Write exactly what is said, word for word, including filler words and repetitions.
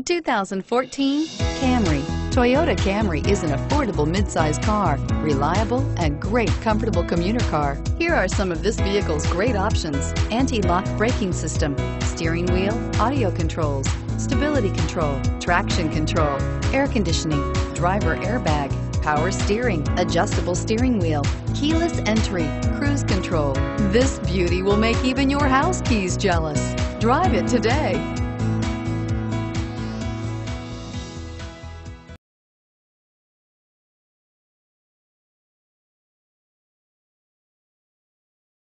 two thousand fourteen Camry. Toyota Camry is an affordable midsize car, reliable and great comfortable commuter car. Here are some of this vehicle's great options: anti-lock braking system, steering wheel audio controls, stability control, traction control, air conditioning, driver airbag, power steering, adjustable steering wheel, keyless entry, cruise control. This beauty will make even your house keys jealous. Drive it today.